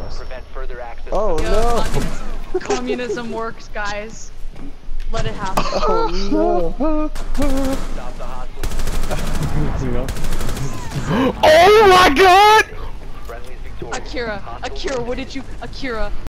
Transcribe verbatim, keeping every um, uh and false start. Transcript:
us. Prevent further access. Oh to Yo, no! communism, communism works, guys. Let it happen. Oh no! stop the hostiles. You know? Oh my god! Friendly's victorious. Akira, Hostiles Akira, what did you, Akira,